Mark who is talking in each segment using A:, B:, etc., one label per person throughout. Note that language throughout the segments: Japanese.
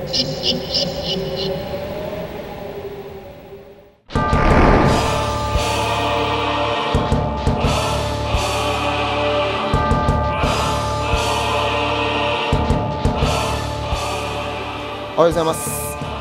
A: おはようございます。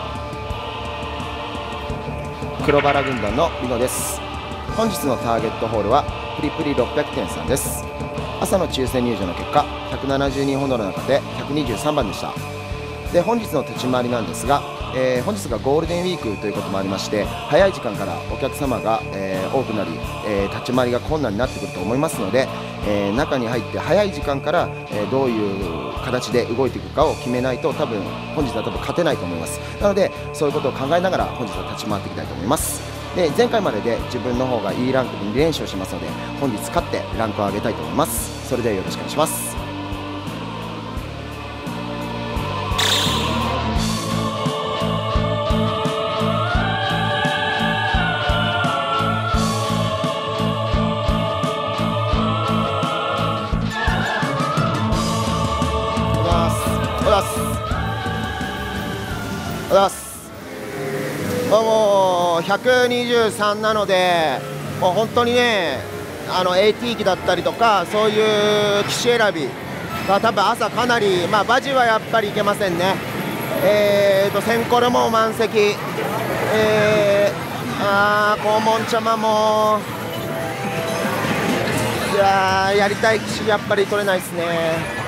A: 黒バラ軍団のリノです。本日のターゲットホールはプリプリ600点さんです。朝の抽選入場の結果170人ほどの中で123番でした。で本日の立ち回りなんですが、本日がゴールデンウィークということもありまして、早い時間からお客様が、多くなり、立ち回りが困難になってくると思いますので、中に入って早い時間から、どういう形で動いていくかを決めないと本日は勝てないと思います。なのでそういうことを考えながら本日は立ち回っていきたいと思います。で前回までで自分の方がいいランクで2連勝しますので、本日勝ってランクを上げたいと思います。それではよろしくお願いします。もう123なので、もう本当にね、AT 機だったりとか、そういう機種選びが多分朝かなり、バジはやっぱりいけませんね。センコルも満席、黄門茶間もやりたい機種やっぱり取れないですね。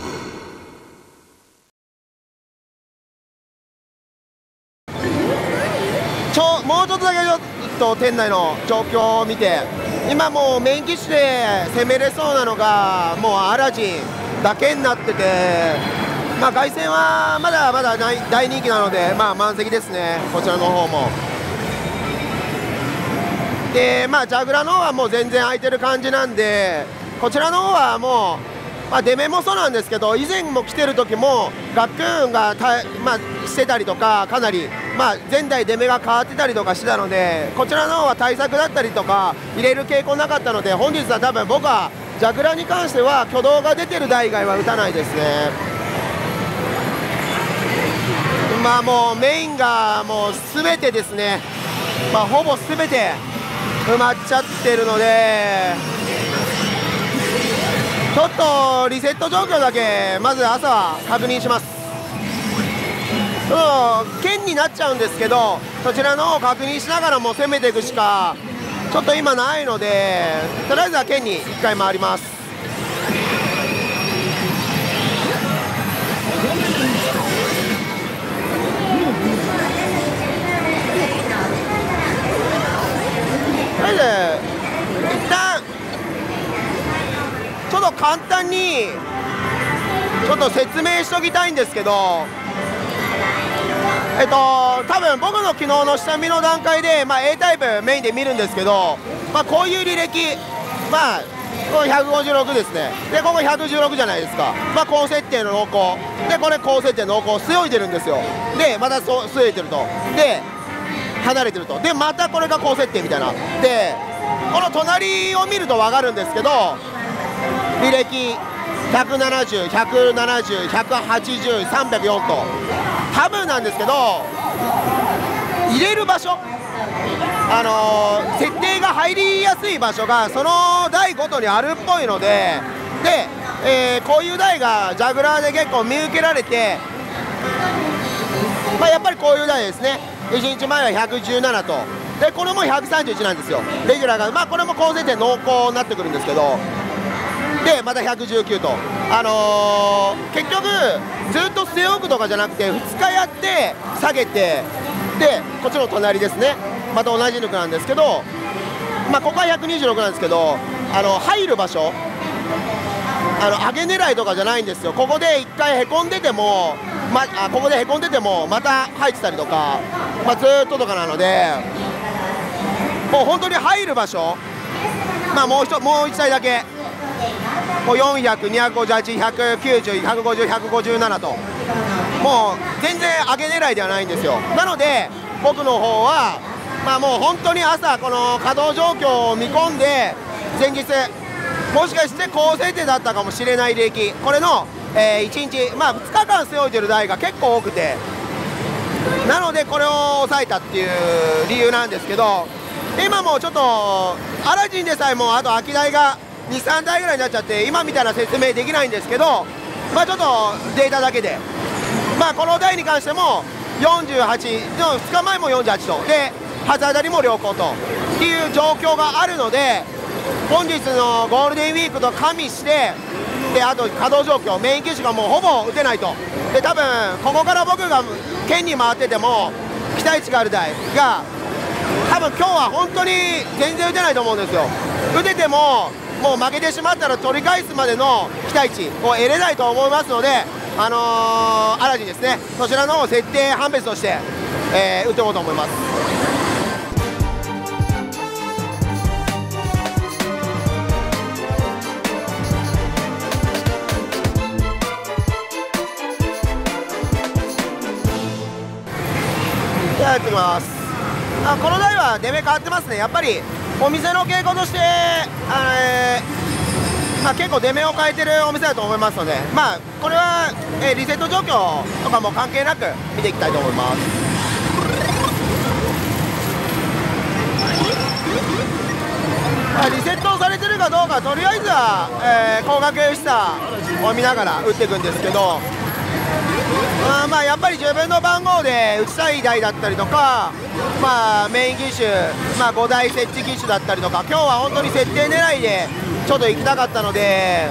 A: もうちょっとだけちょっと店内の状況を見て、今もうメイン機種で攻めれそうなのがもうアラジンだけになってて、凱旋はまだまだ大人気なので、満席ですね、こちらの方も。でジャグラの方はもう全然空いてる感じなんで、こちらの方はもう、出目もそうなんですけど、以前も来てる時もガックーンがしてたりとか、かなり前代出目が変わってたりとかしてたので、こちらの方は対策だったりとか入れる傾向なかったので、本日は多分僕はジャグラに関しては挙動が出てる台以外は打たないですね。もうメインがもう全てですね、ほぼ全て埋まっちゃってるので、ちょっとリセット状況だけまず朝は確認します。剣になっちゃうんですけど、そちらの方を確認しながらも攻めていくしかちょっと今ないので、とりあえずは剣に1回回ります。とりあえず一旦ちょっと簡単にちょっと説明しておきたいんですけど、多分僕の昨日の下見の段階で、A タイプメインで見るんですけど、こういう履歴、これ156ですね。でここ116じゃないですか。高設定の濃厚で、これ高設定の濃厚据えてるんですよ。でまた据えてると、で離れてると、でまたこれが高設定みたいな。でこの隣を見ると分かるんですけど、履歴170、170、180、304と多分なんですけど、入れる場所、設定が入りやすい場所がその台ごとにあるっぽいので、こういう台がジャグラーで結構見受けられて、やっぱりこういう台ですね。1日前は117と、でこれも131なんですよ、レギュラーが。これも高設定濃厚になってくるんですけど、でまた119と、結局ずっと据え置くとかじゃなくて、2日やって下げて、でこっちの隣ですね、また同じ抜くなんですけど、ここは126なんですけど、入る場所、上げ狙いとかじゃないんですよ。ここで1回へこんでても、ここでへこんでてもまた入ってたりとか、ずっととかなので、もう本当に入る場所、もう1台だけ。400、258、190、150、157と、もう全然上げ狙いではないんですよ。なので僕の方は、もう本当に朝この稼働状況を見込んで、前日もしかして高設定だったかもしれない履歴、これの、1日、2日間背負いてる台が結構多くて、 なのでこれを抑えたっていう理由なんですけど、今もちょっとアラジンでさえもあと空き台が2、3台ぐらいになっちゃって、今みたいな説明できないんですけど、まあちょっとデータだけで、まあこの台に関しても48の2日前も48とで初当たりも良好とっていう状況があるので、本日のゴールデンウィークと加味して、であと稼働状況、メイン機種がもうほぼ打てないと、で多分ここから僕が県に回ってても期待値がある台が多分今日は本当に全然打てないと思うんですよ。打ててももう負けてしまったら取り返すまでの期待値を得れないと思いますので、アラジンですね、そちらの設定判別として、打っていこうと思います。じゃあやってみます。この台は出目変わってますね。やっぱりお店の傾向として、まあ、結構出目を変えてるお店だと思いますので、まあ、これは、リセット状況とかも関係なく見ていきたいと思います。まあ、リセットされてるかどうか、とりあえずは、光学下を見ながら打っていくんですけど、まあやっぱり自分の番号で打ちたい台だったりとか、まあ、メイン機種、まあ、5台設置機種だったりとか、今日は本当に設定狙いでちょっと行きたかったので、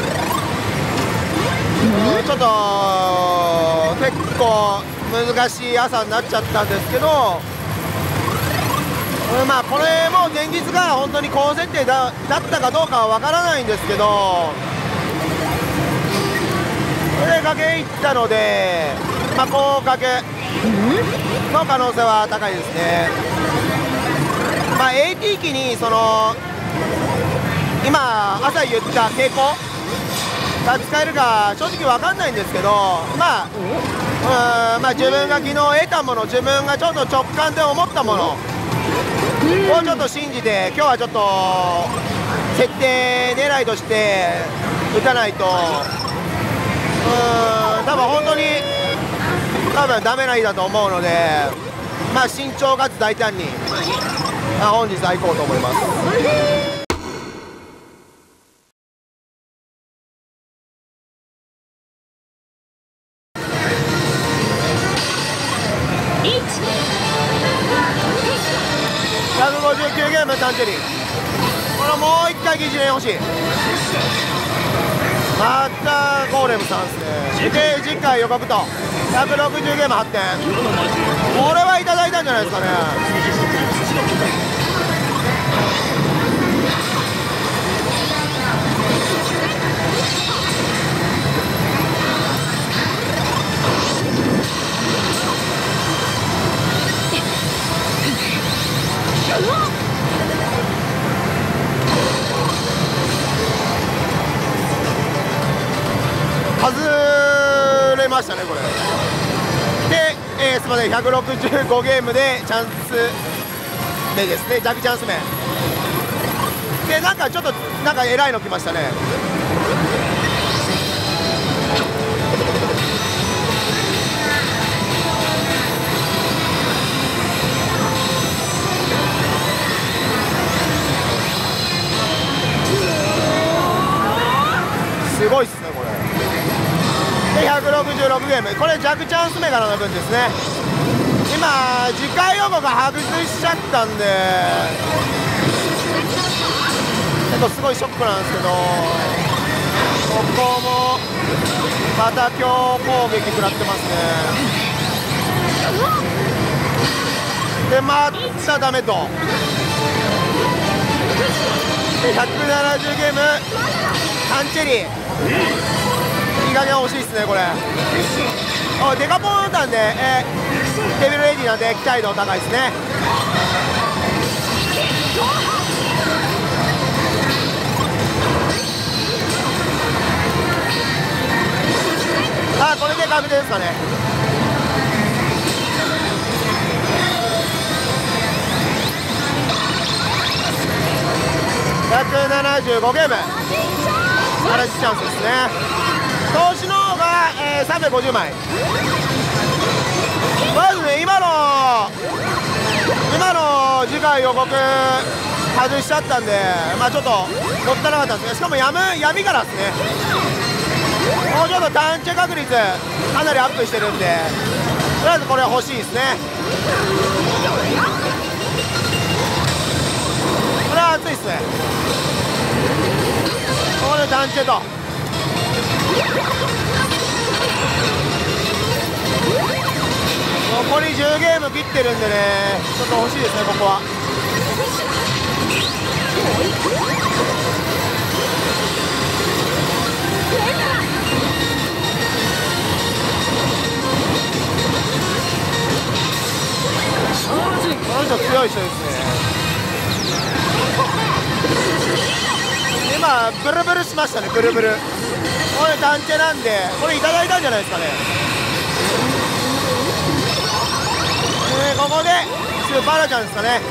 A: ちょっと結構難しい朝になっちゃったんですけど、まあこれも前日が本当に高設定だったかどうかは分からないんですけど、これで掛けいったので、まあ高掛けの可能性は高いですね。まあ AT 機にその今朝言った傾向が使えるか正直分かんないんですけど、まあ自分が昨日得たもの、自分がちょっと直感で思ったものをちょっと信じて、今日はちょっと設定狙いとして打たないと、多分本当にダメな日だと思うので、まあ慎重かつ大胆に、本日は行こうと思います。159ゲームタンチェリー、これもう1回疑似連欲しい。またゴーレムさんですね。で次回予告と160ゲーム発展、これはいただいたんじゃないですかね。外れましたねこれで、すみません、165ゲームでチャンス目ですね、弱チャンス目で、なんかちょっとなんか偉いの来ましたね。すごいっすねこれで、166ゲーム、これ弱チャンス目からの分ですね。今次回予告外しちゃったんで結構すごいショックなんですけど、ここもまた強攻撃食らってますね。でまたダメと、で170ゲームタンチェリー、いい加減欲しいですねこれ。デカポンだったんで、デビルレディなんで期待度高いですね。これで確定ですかね。175ゲームアラジチャンスですね。投資の方が、350枚まずね、今の次回予告外しちゃったんで、まあちょっともったいなかったですね。しかも闇からですね。もうちょっと単チェ確率かなりアップしてるんで、とりあえずこれは欲しいですね。これは熱いですね。ここで単チェと残り10ゲーム切ってるんでね、ちょっと欲しいですね、ここは。この人強い人ですね。今ブルブルしましたね、ブルブル。これ単チェなんで、これいただいたんじゃないですかね。ここでスーパーラちゃんですかね。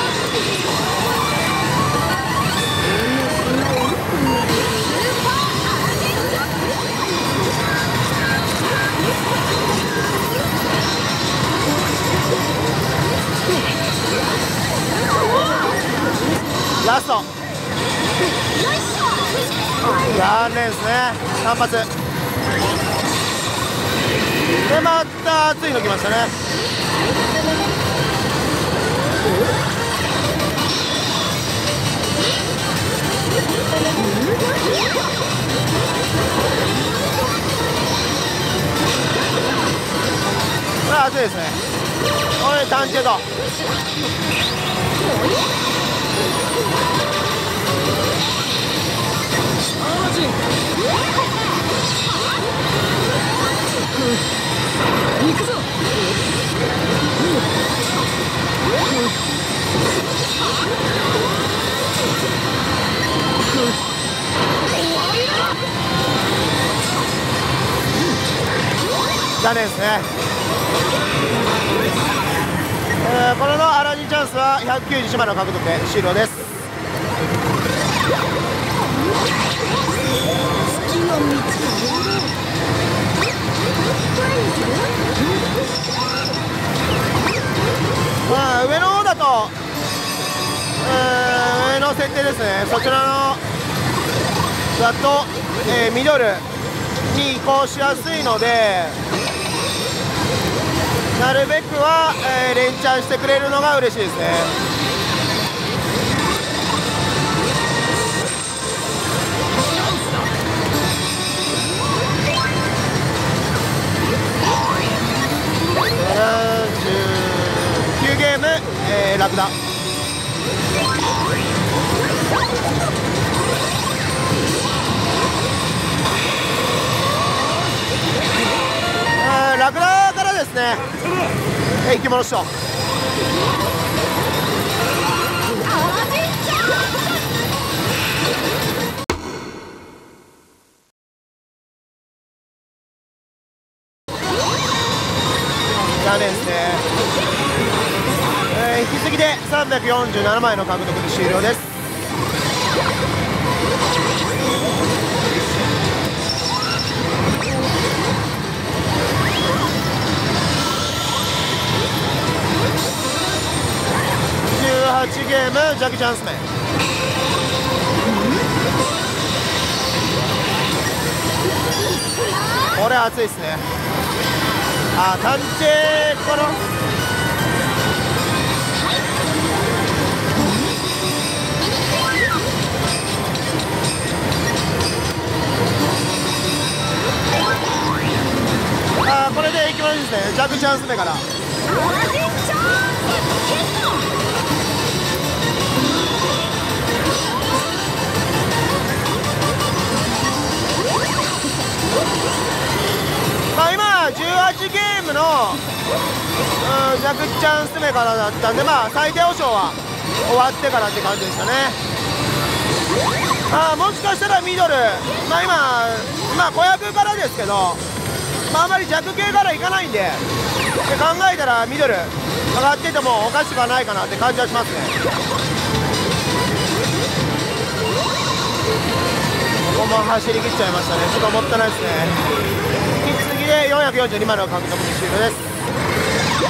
A: ラスト残念ですね。単発でまた熱いの来ましたね。これ熱いですね。これ単チェと行くぞ。残念ですね。これのアラジンチャンスは191枚の獲得で終了です。まあ上の方だと上の設定ですね。そちらのだと、ミドルに移行しやすいので、なるべくは、連チャンしてくれるのが嬉しいですね。79ゲーム、ラクダ。ラクダからですね、生き物師匠。残念ですね。引き継ぎで347枚の獲得で終了です。18ゲームジャッキチャンス目。これ熱いですね。あ、単チェこのこれでいきますですね。ジャックチャンス目から今18ゲームのジャックチャンス目からだったんで、まあ最低保証は終わってからって感じでしたね。もしかしたらミドル、今子役からですけど、あんまり弱系からいかないんで、考えたらミドル上がっててもおかしくはないかなって感じはしますね。ここも走り切っちゃいましたね。ちょっともったいないですね。引き継ぎで442枚の獲得に終了です。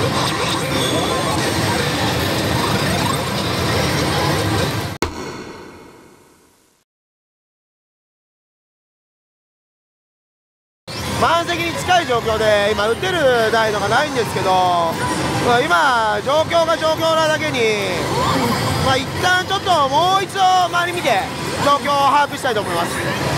A: 満席に近い状況で今打てる台とかないんですけど、今状況が状況なだけに、一旦ちょっともう一度周り見て状況を把握したいと思います。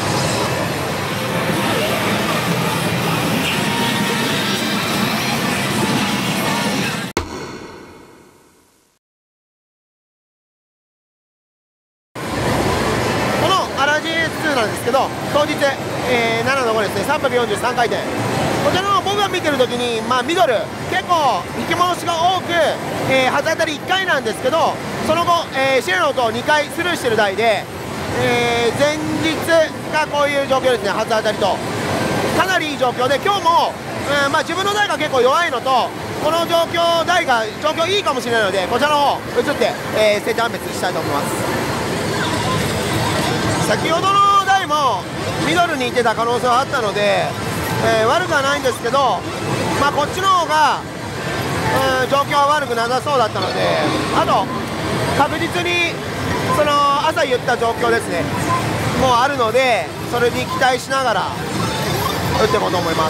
A: このアラジレース2なんですけど、当日、7の5ですね、343回転。こちらの僕が見てるときに、ミドル結構引き戻しが多く、初当たり1回なんですけど、その後、シレノと2回スルーしてる台で、前日がこういう状況ですね、初当たりとかなりいい状況で、今日も、自分の台が結構弱いのと、この状況台が状況いいかもしれないので、こちらの方移って、正断別したいと思います。先ほどの台もミドルに行ってた可能性はあったので、悪くはないんですけど、こっちの方が、状況は悪くなさそうだったので、あと確実にその朝言った状況ですねもうあるので、それに期待しながら打っていこうと思います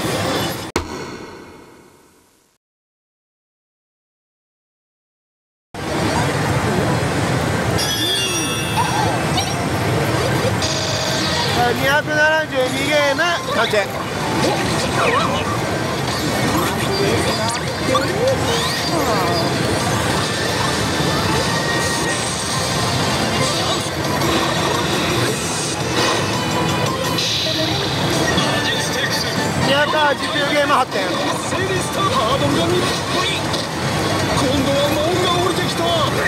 A: 。272ゲーム完成。280ゲーム8点。今度は門が降りてきた。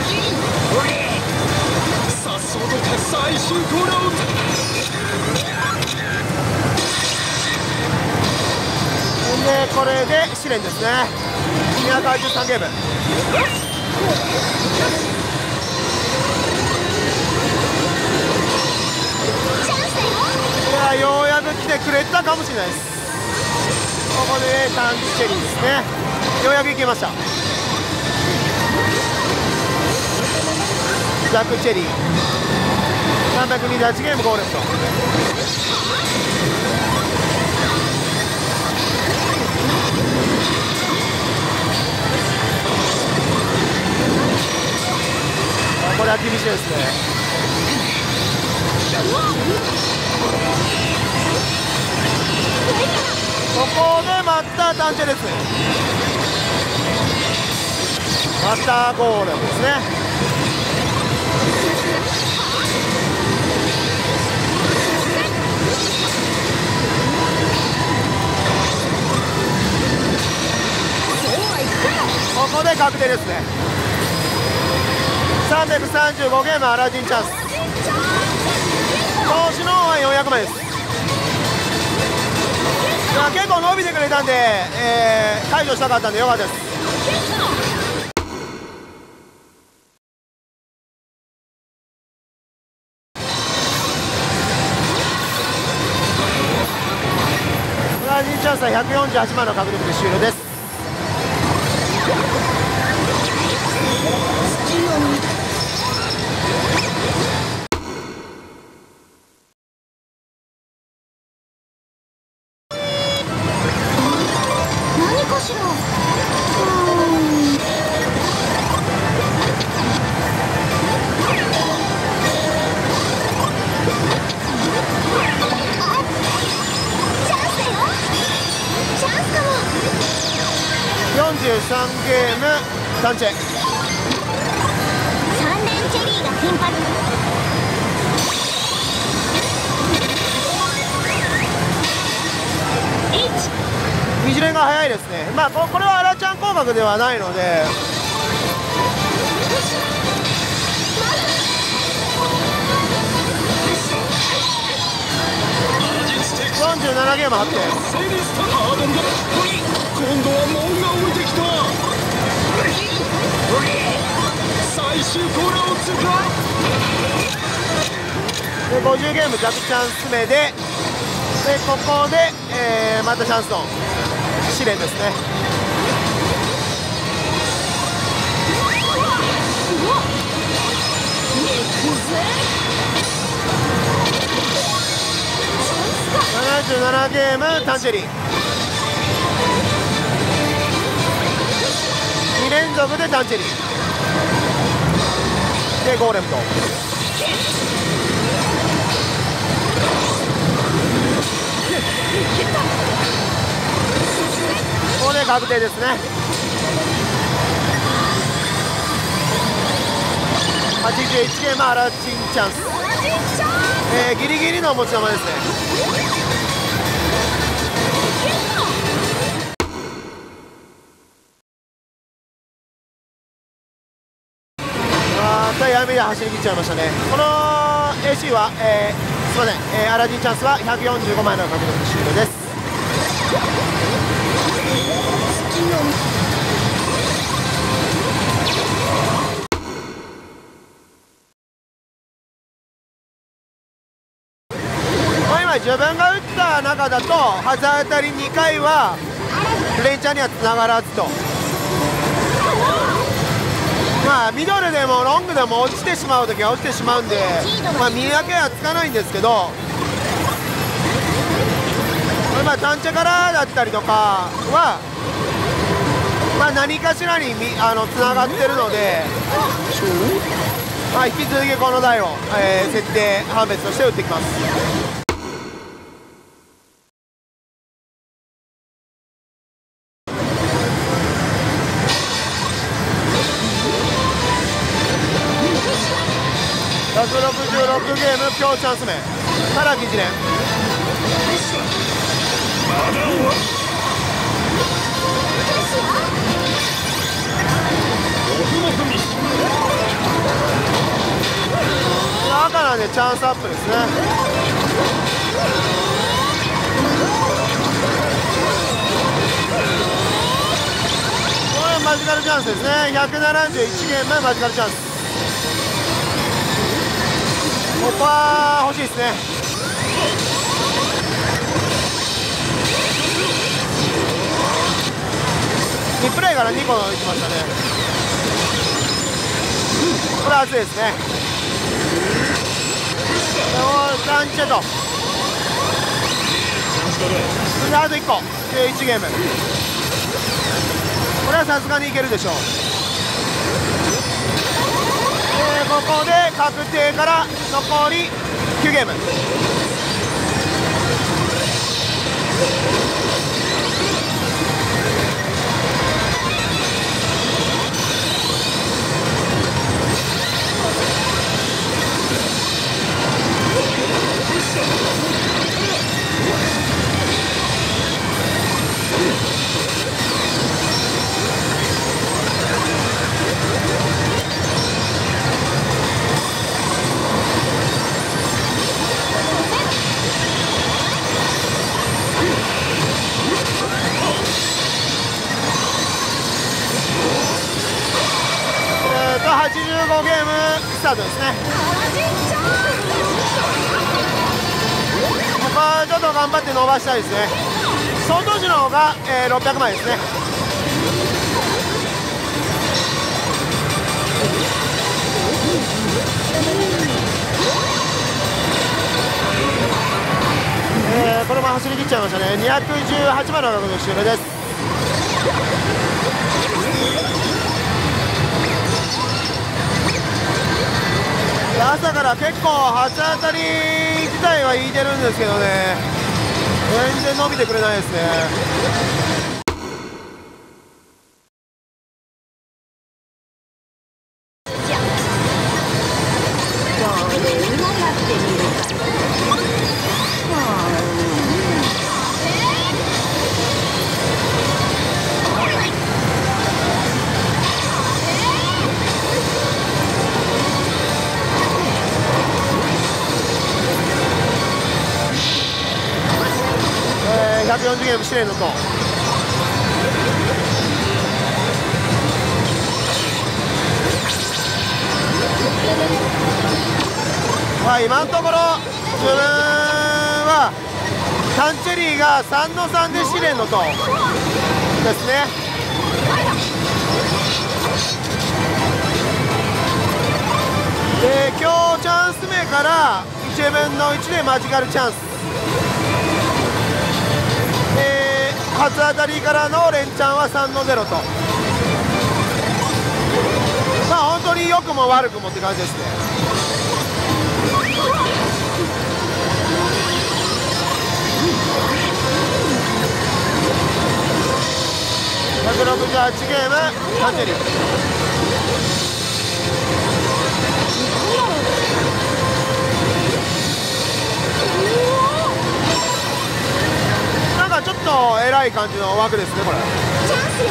A: さっそうと最終コーナーをで、これで試練ですね。283ゲーム。いや、ようやく来てくれたかもしれないです。ここでタンチェリーですね。ようやくいけました。ジャック・チェリー328ゲームゴールド。これは厳しいですね。ここでまたタンチェです。またゴールですね。ここで確定ですね。335ゲームアラジンチャンス。投資の方は400万です。いや、結構伸びてくれたんで、解除したかったんでよかったです。アラジンチャンスは148万の獲得で終了です。43ゲームタンチェ。3連チェリーが頻発。2次連が早いですね。これはアラちゃん降格ではないので、47ゲーム8点。今度は門が降りてきた。最終コーナーを通過。で50ゲーム逆チャンス目で、ここで、またチャンスの試練ですね。 77ゲームタンチェリー2連続でタンチェリーでゴーレムとここで確定ですね。81ゲームアラジンチャンス、ギリギリの持ち球ですね。やめで走り切っちゃいましたね。この AC は、すいません、アラジンチャンスは145枚の獲得終了です。今自分が打った中だと初当たり2回はレンチャンにはつながらずと、まあミドルでもロングでも落ちてしまうときは落ちてしまうんで、まあ見分けはつかないんですけど、まあ単茶からだったりとかは、まあ、何かしらにつながってるので、まあ、引き続きこの台を、設定判別として打っていきます。166ゲーム強チャンス目から疑似連赤なんでチャンスアップですね。これマジカルチャンスですね。171ゲームマジカルチャンス、ここは欲しいですね。リプレイから2個いきましたね。これは熱いですね。ランチェとであと1個1ゲーム、これはさすがにいけるでしょう。ここで確定から残り9ゲーム。85ゲームスタートですね。ここはちょっと頑張って伸ばしたいですね。総投手の方が、600枚ですね。これも走り切っちゃいましたね。218枚の獲得終了です。朝から結構初当たり自体はいいてるんですけどね、全然伸びてくれないですね。140ゲーム試練のと今のところ自分はタンチェリーが3の3で試練のとですね。で今日チャンス目から1分の1でマジカルチャンス初当たりからの連チャンは3-0と、まあ本当に良くも悪くもって感じですね。168ゲームタンチェリー。なんかちょっと偉い感じの枠ですねこれ。
B: チャンスよ。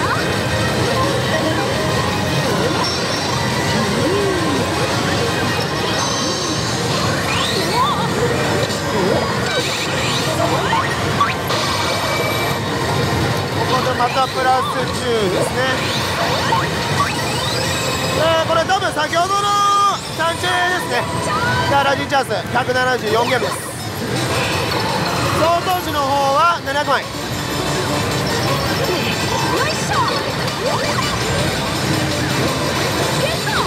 A: ここでまたプラス10ですね。これ多分先ほどの3チェですね。ラジンチャンス174ゲームです。総投手の方は700枚。
B: よいしょ。ゲット。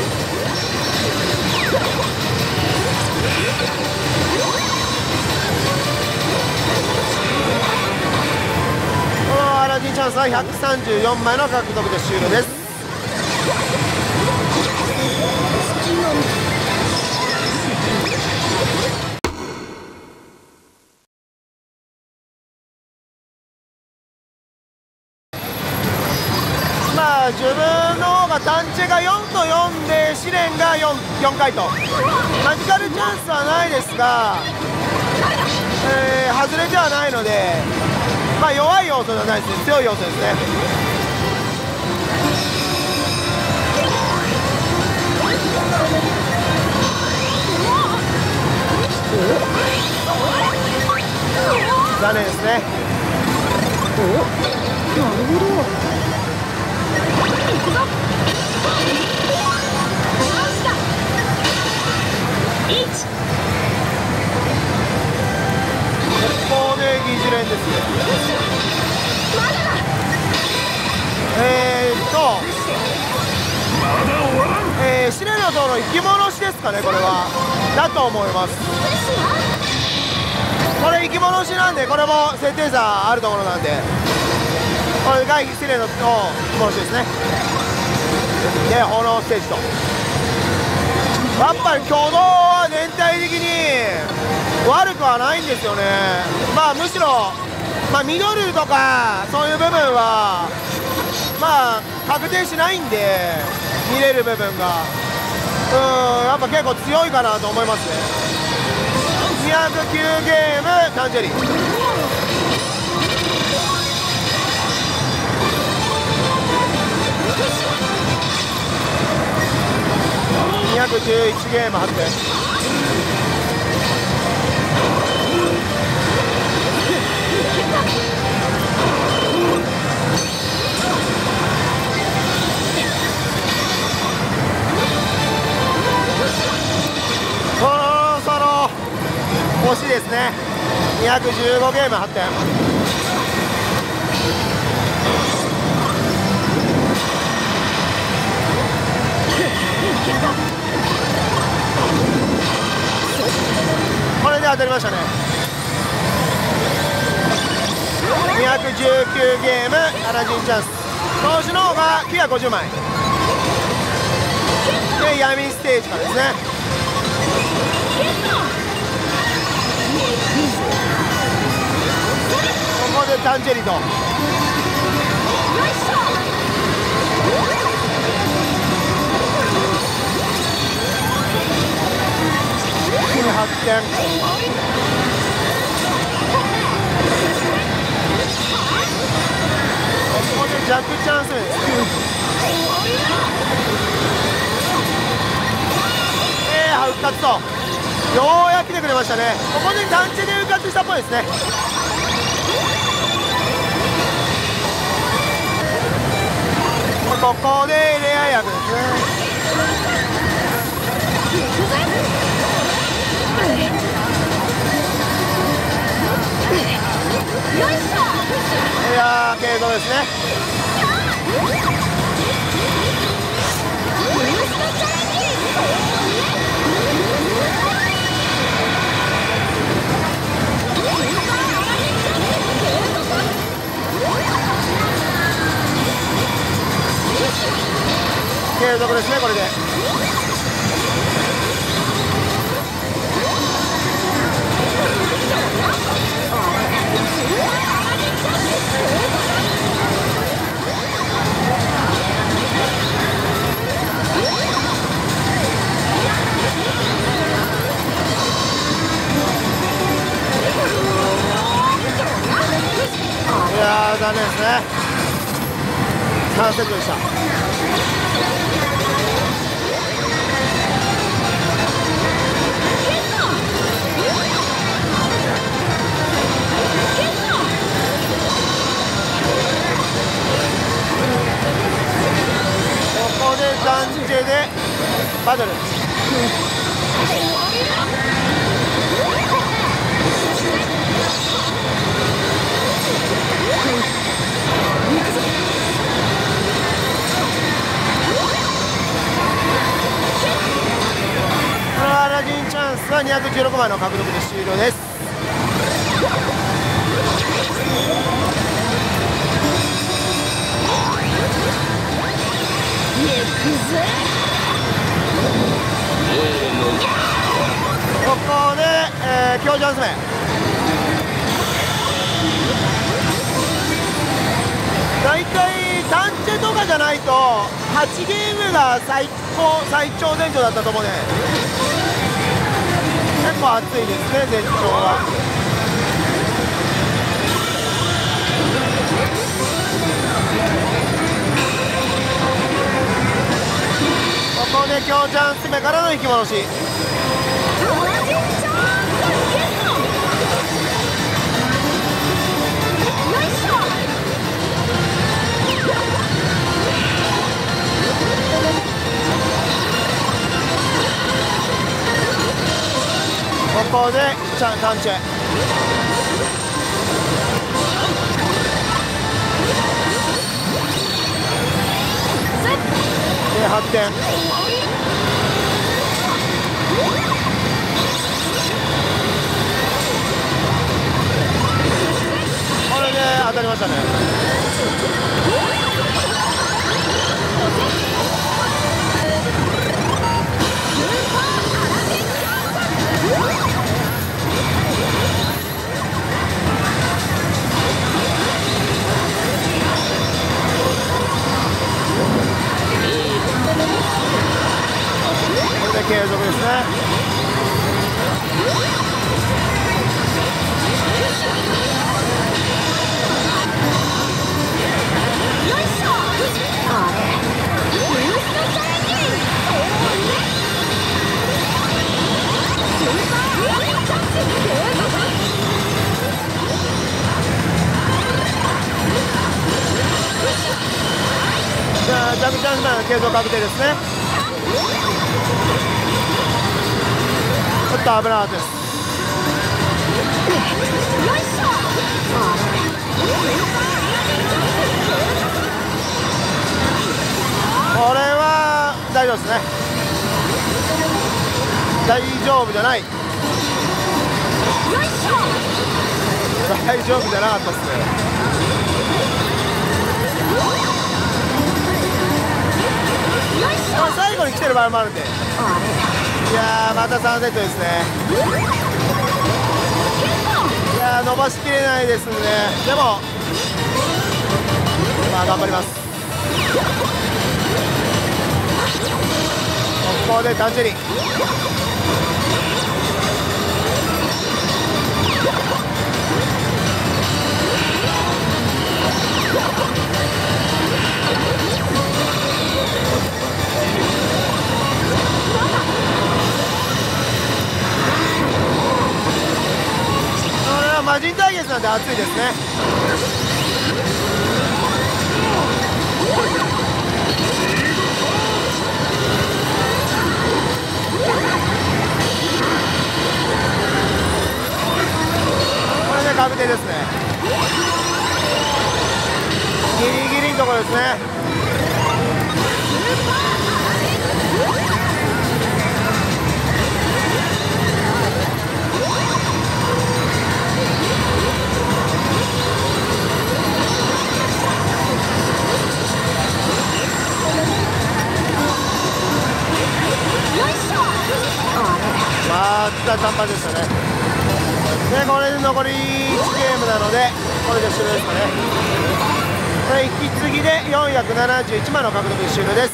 A: このアラジンチャンスは134枚の獲得で終了です。まあ自分の方が単チェが4と4で試練が 4回とマジカルチャンスはないですが、外れではないので、まあ弱い要素じゃないですね、強い要素ですね。残念ですね。
B: なるほど。行くぞ。
A: ここで疑似連ですね。
B: まだだ。
A: 試練の塔の生き物しですかね、これは。だと思います。これ生き物しなんで、これも設定差あるところなんで、これが試練の生き物しですね。で、炎ステージと。やっぱり挙動は全体的に悪くはないんですよね。まあむしろ、まあ、ミドルとかそういう部分はまあ確定しないんで、見れる部分がやっぱ結構強いかなと思いますね。209ゲームタンジェリー。211ゲーム発展。そろそろ惜しいですね。215ゲーム発展。これで当たりましたね。219ゲームアラジンチャンス。投手の方が950枚で闇ステージからですね。ここでタンジェリと発展。ここでジャックチャンスです。復活と、ようやく来てくれましたね。ここで団地で復活したっぽいですね。ここでレア役ですね。いやー、継続ですね。 続ですね、これで。いやー、残念ですね。3セットでした。ここでダンジェでバトル。アラジンチャンスは216枚の獲得で終了です。ここで、強ジャンス目。だいたいダンチェとかじゃないと8ゲームが最長全長だったと思うね。結構熱いですね、全長は。ここで強チャンス目からの引き戻し。ここでタンチェ。で8点。これで当たりましたね。これで継続ですね。じゃあジャンプチャンス前の継続確定ですね。ちょっと危なかったです。これは大丈夫ですね。大丈夫じゃない。大丈夫じゃなかったですね。最後に来てる場合もあるんで。いやー、また3セットですね。いやー、伸ばしきれないですね。でもまあ頑張ります。ここでタンチェリー。これは魔人対決なんで熱いですね。これで確定ですね。ギリギリのところですね。 短パンでしたね。でこれで残り1ゲームなのでこれで終了ですかね。引き継ぎで471枚の獲得で終了です。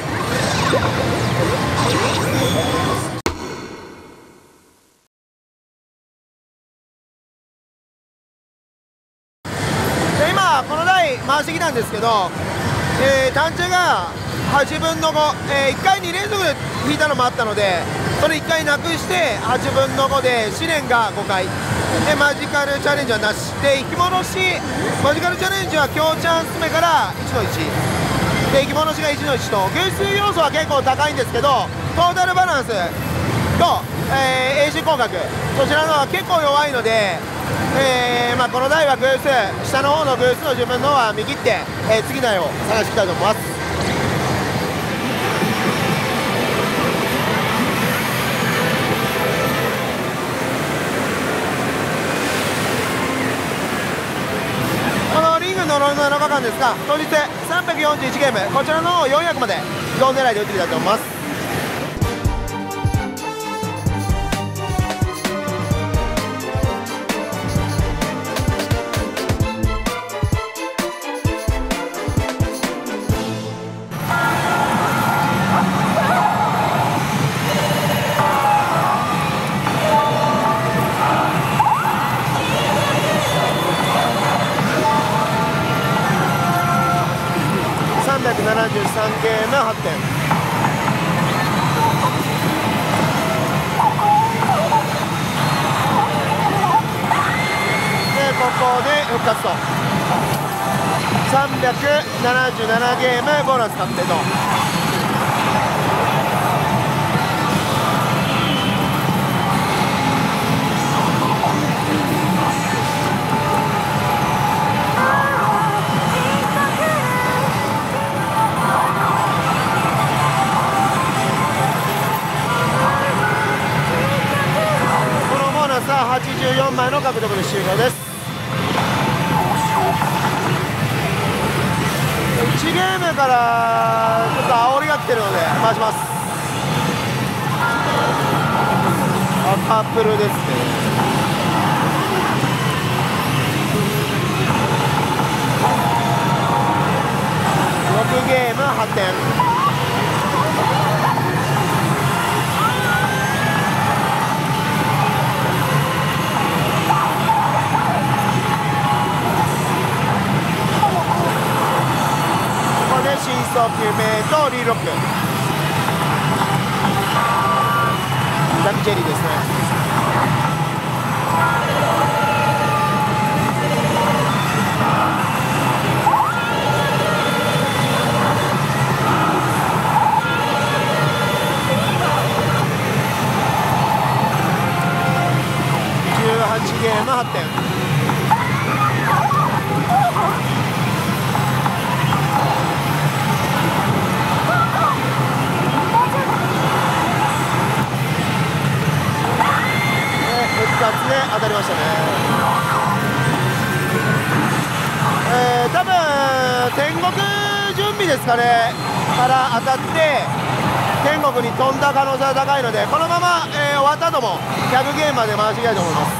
A: で今この台回してきたんですけど、単純が8分の5、1回2連続で引いたのもあったので、それ1回なくして8分の5で試練が5回で、マジカルチャレンジはなしで、引き戻しマジカルチャレンジは強チャンス目から1の1で、引き戻しが1の1と偶数要素は結構高いんですけど、トータルバランスと、AC 広角そちらのは結構弱いので、この台は偶数、下の方の偶数の自分のは見切って、次の台を探していきたいと思います。呪いの7日間ですが、当日341ゲーム、こちらの400までゾーン狙いで打っていきたいと思います。373ゲーム8点で、ここで復活と377ゲームボーナス確定と。84枚の獲得で終了です。1ゲームからちょっと煽りが来てるので回します。赤プルですね。6ゲーム8点。真相救命とリーロック、ダミチェリーですね。18ゲーム8点。復活で当たりましたね。多分天国準備ですかねから当たって天国に飛んだ可能性が高いので、このまま、終わった後も100ゲームまで回していきたいと思います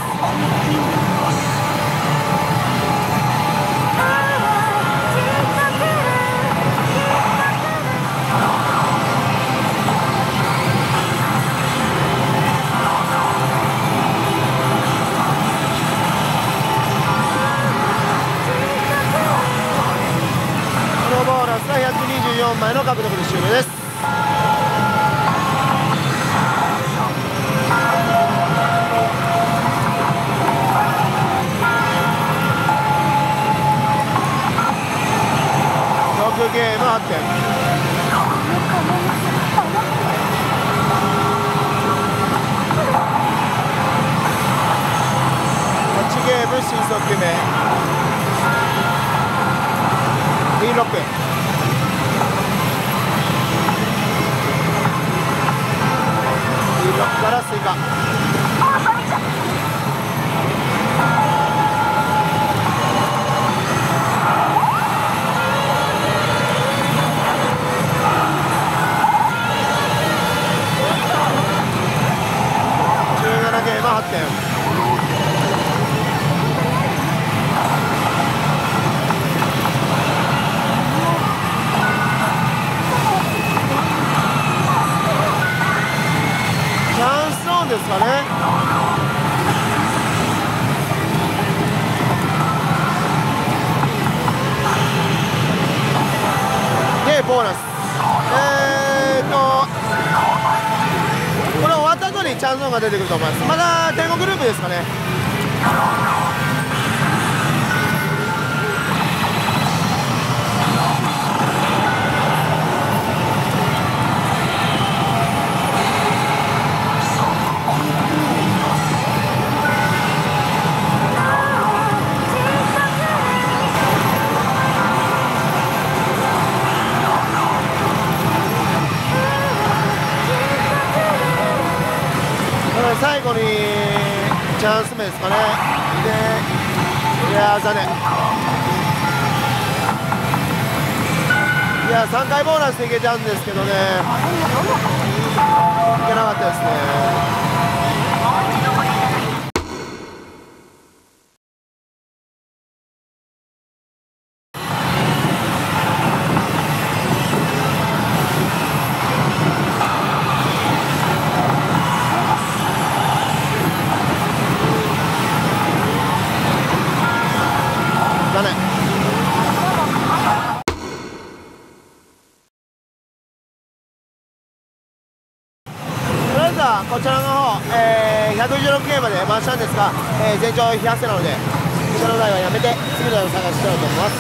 A: 。124枚の獲得で終了です。6ゲーム8点。8ゲーム新速救命リーロック。から追加。17 が出てくると思います。まだ天国ループですかね。最後にチャンス目ですかね。で、いや残念。いや3回ボーナスでいけたんですけどね、いけなかったですね。こちらの方、116ゲームまで回したんですが、全長100セなので、こちらの台はやめて次の台を探したいと思います。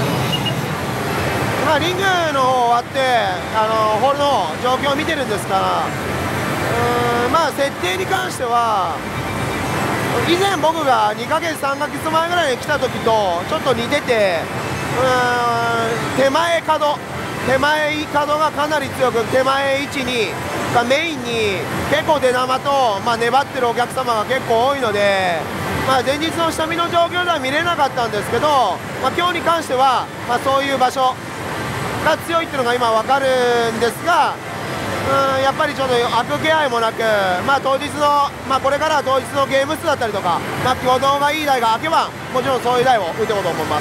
A: まあ、リングの方終わって、ホールの状況を見てるんですが、まあ、設定に関しては、以前僕が2ヶ月、3ヶ月前ぐらいに来た時とちょっと似てて、手前角がかなり強く、手前位置にがメインに結構出玉と、粘ってるお客様が結構多いので、前日の下見の状況では見れなかったんですけど、今日に関しては、そういう場所が強いっていうのが今分かるんですが、やっぱりちょっと悪気合いもなく、当日の、これからは当日のゲーム数だったりとか、挙動がいい台が開けばもちろんそういう台を打っていこうと思います。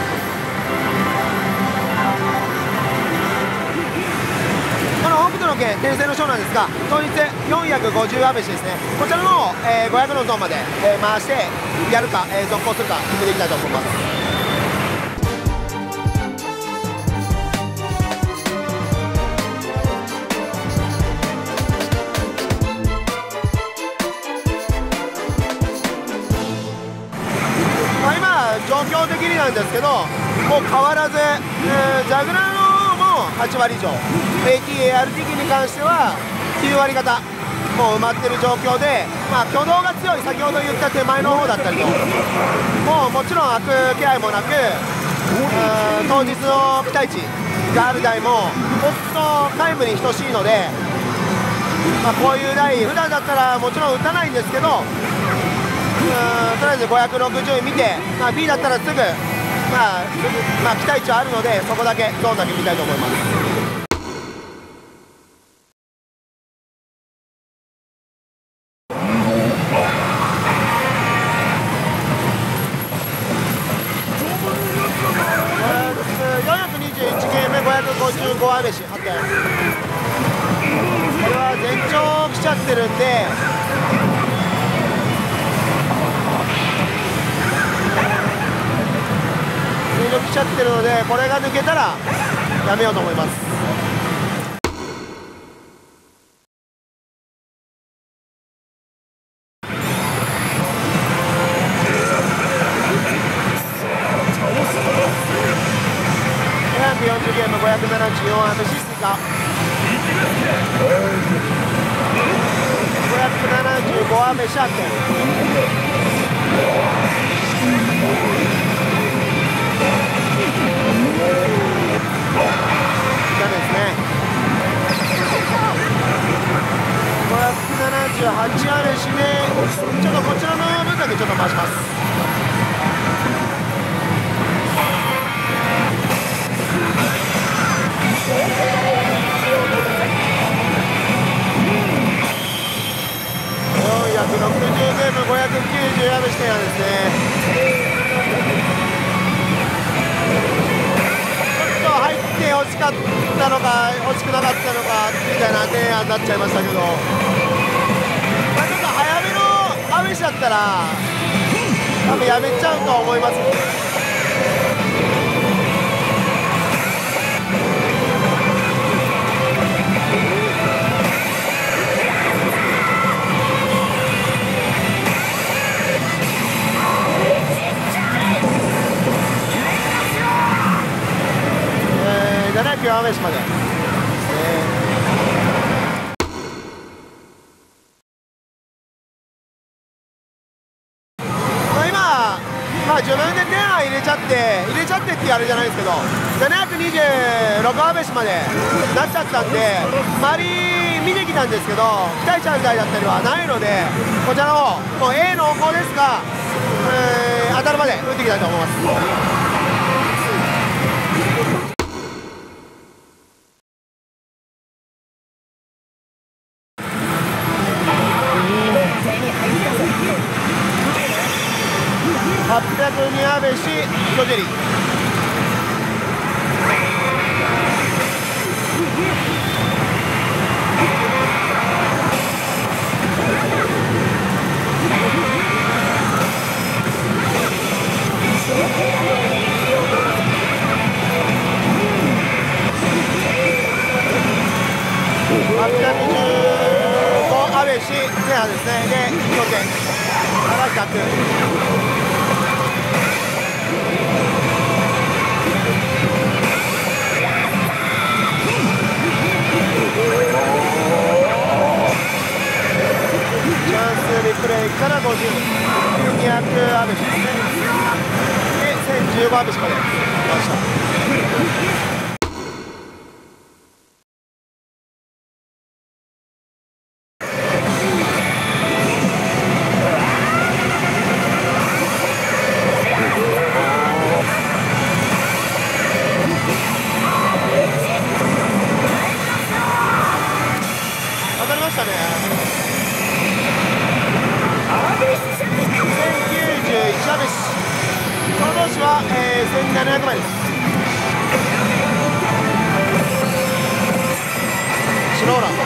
A: 北斗の拳転生のショーなんですが、当日450アベシですね。こちらの、500のゾーンまで、回してやるか、続行するか決めていきたいと思います。今状況的になんですけど、もう変わらず、ジャグラーの8割以上、AT、AR 的に関しては9割方もう埋まってる状況で、挙動が強い、先ほど言った手前の方だったりと、もちろん悪気配もなく、当日の期待値がある台もほんと皆無に等しいので、こういう台、普段だったらもちろん打たないんですけど、とりあえず560見て、B だったらすぐ。期待値はあるので、そこだけゾーンだけ見たいと思います。421ゲーム555アベシ8点、これは全長来ちゃってるんで、来ちゃってるので、これが抜けたらやめようと思います。440ゲーム574アベシスイカ、575アベシャーテン、ダメですね。578あるしね、ちょっとこちらの分だけちょっと回します。460ゲーム590アベシテンですね。入って欲しかったのか欲しくなかったのかみたいな提案になっちゃいましたけど、ちょっと早めのアベシだったら多分やめちゃうと思います。 アベシまで、自分で点は入れちゃってってあれじゃないですけど、726アベシまでなっちゃったんで、周り見てきたんですけど、期待値台だったりはないので、こちらの方、もう A 濃厚ですが、当たるまで打っていきたいと思います。802アベシロジェリー。815アベシ前半ですね。で4点から100。リプレイから50、200アベシですね。で1015アベシまで来ました。当たりましたね。1091アベシ、この同士は、1700枚です。シローラン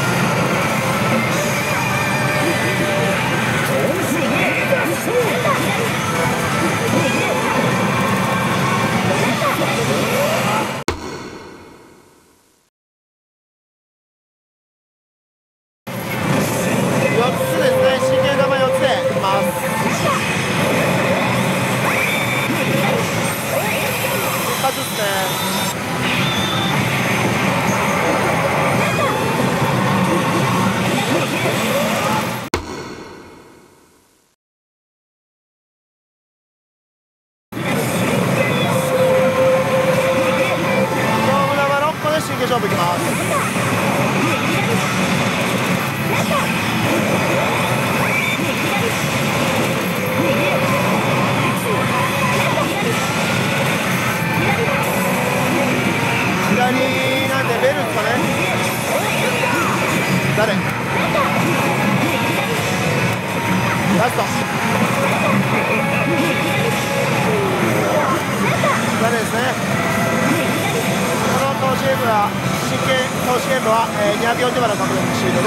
A: 勝負いきます。左なんでベルですかね。誰？ラスト。誰ですね。投資ゲームは真剣投資ゲームは、240番の獲得シードです。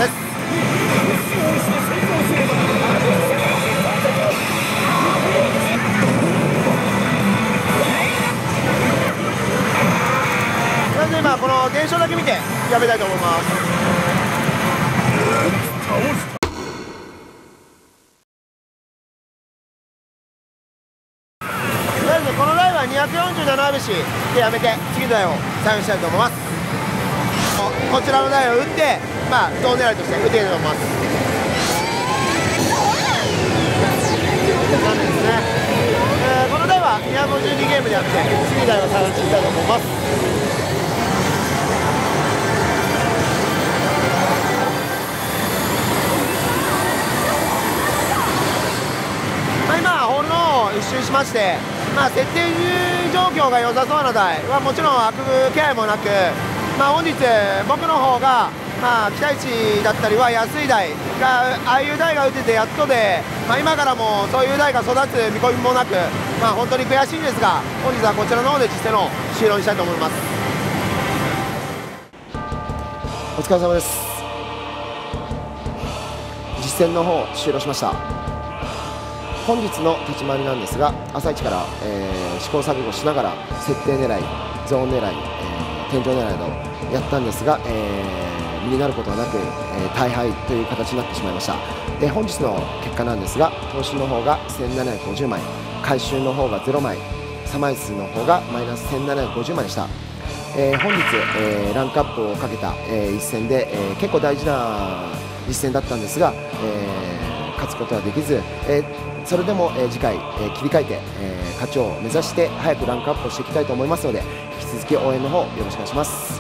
A: なので今この現象だけ見てやめたいと思います。この台は247アベシでやめて次の台を採用したいと思います。こちらの台を打って、胴狙いとして打っていきたいと思います。なんですね。この台は252ゲームでやって次の台を採用していきたいと思います。今ホールの一周しまして、設定状況が良さそうな台はもちろん悪気配もなく、本日僕の方が期待値だったりは安い台がああいう台が打ててやっとで、今からもそういう台が育つ見込みもなく、本当に悔しいんですが、本日はこちらの方で実践の終了にしたいと思います。お疲れ様です。実践の方終了しました。本日の立ち回りなんですが、朝一から、試行錯誤しながら設定狙い、ゾーン狙い、天井狙いなどやったんですが、身になることはなく、大敗という形になってしまいました。で、本日の結果なんですが、投資の方が1750枚、回収の方が0枚、差枚数の方がマイナス1750枚でした。 本日、ランクアップをかけた、一戦で、結構大事な実戦だったんですが、勝つことはできず、それでも、次回、切り替えて、勝ちを目指して早くランクアップをしていきたいと思いますので、引き続き応援の方よろしくお願いします。